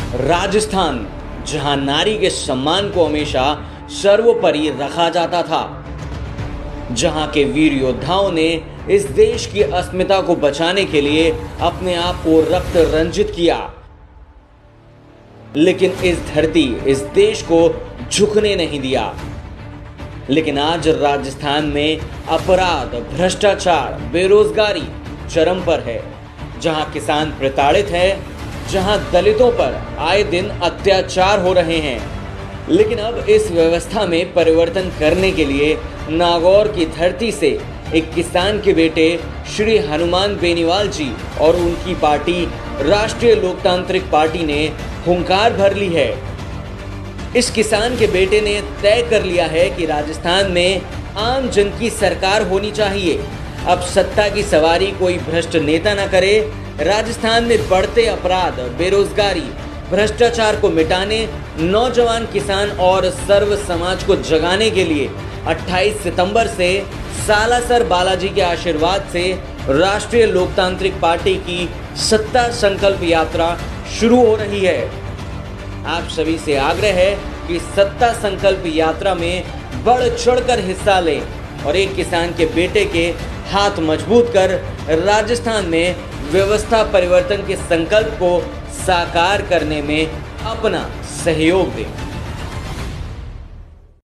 राजस्थान, जहां नारी के सम्मान को हमेशा सर्वोपरि रखा जाता था, जहां के वीर योद्धाओं ने इस देश की अस्मिता को बचाने के लिए अपने आप को रक्त रंजित किया, लेकिन इस धरती, इस देश को झुकने नहीं दिया। लेकिन आज राजस्थान में अपराध, भ्रष्टाचार, बेरोजगारी चरम पर है, जहां किसान प्रताड़ित है, जहां दलितों पर आए दिन अत्याचार हो रहे हैं। लेकिन अब इस व्यवस्था में परिवर्तन करने के लिए नागौर की धरती से एक किसान के बेटे श्री हनुमान बेनीवाल जी और उनकी पार्टी राष्ट्रीय लोकतांत्रिक पार्टी ने हुंकार भर ली है। इस किसान के बेटे ने तय कर लिया है कि राजस्थान में आम जन की सरकार होनी चाहिए। अब सत्ता की सवारी कोई भ्रष्ट नेता न करे। राजस्थान में बढ़ते अपराध, बेरोजगारी, भ्रष्टाचार को मिटाने, नौजवान किसान और सर्व समाज को जगाने के लिए 28 सितंबर से सालासर बालाजी के आशीर्वाद से राष्ट्रीय लोकतांत्रिक पार्टी की सत्ता संकल्प यात्रा शुरू हो रही है। आप सभी से आग्रह है कि सत्ता संकल्प यात्रा में बढ़ चढ़कर हिस्सा लें और एक किसान के बेटे के हाथ मजबूत कर राजस्थान में व्यवस्था परिवर्तन के संकल्प को साकार करने में अपना सहयोग दें।